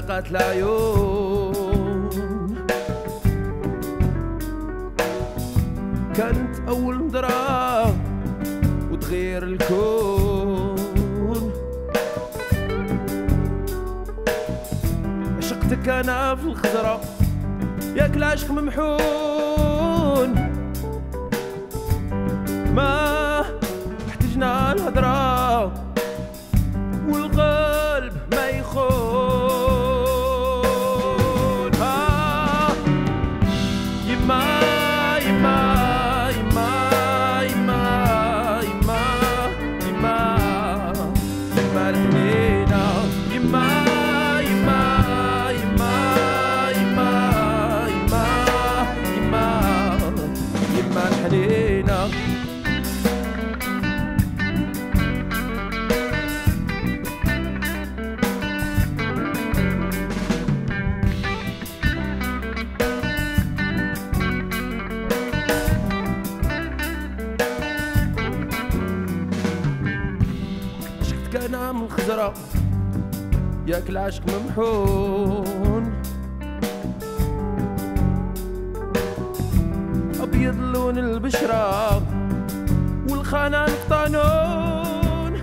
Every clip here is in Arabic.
تلاقات العيون. كانت أول نظرة وتغير الكون. عشقتك أنا في الخضرة ياك العشق ممحون. ما احتجنا الهضرة والقلب ما يخون. يما يما يما يما يما يما يما الحنينة. يما يما يما يما يما يما يما الحنينة. أنا من الخزرة ياك العشق ممحون. أبيض لون البشرة والخنان قطانون.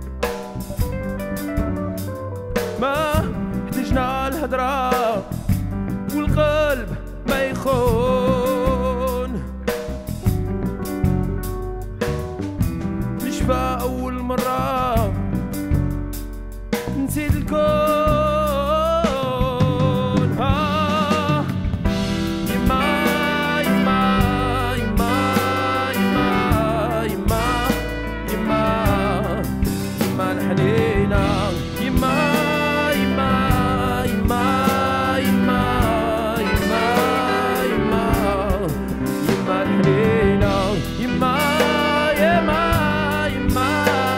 ما احتجنا الهدرة والقلب ما يخون. نشفى أول مرة نسيت الكون. يما يما يما يما يما يما يما الحنينة. يما يما يما يما يما يما يما الحنينة. يما يما يما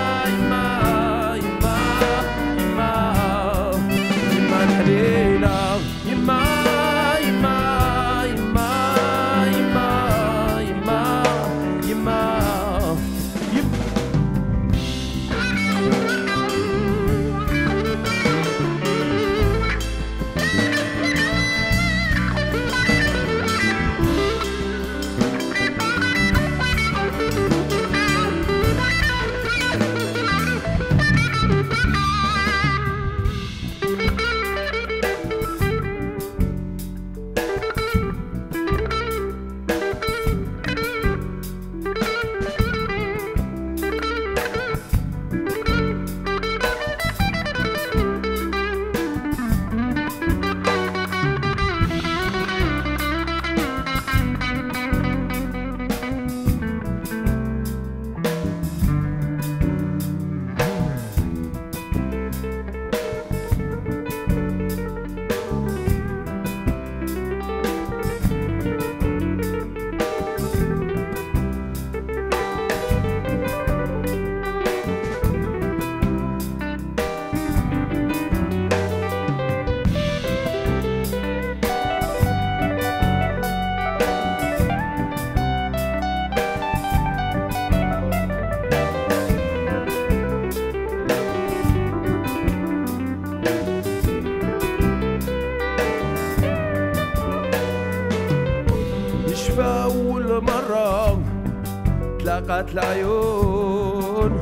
أول مرة تلاقات العيون.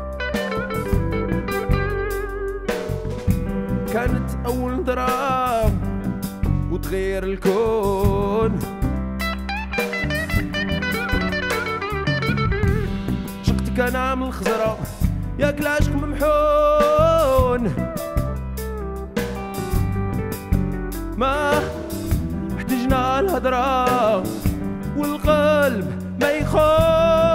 كانت أول نظرة وتغير الكون. شقتك أنا من الخزرة ياك العشق ممحون. ما احتجنا الهضرة والقلب ما يخون.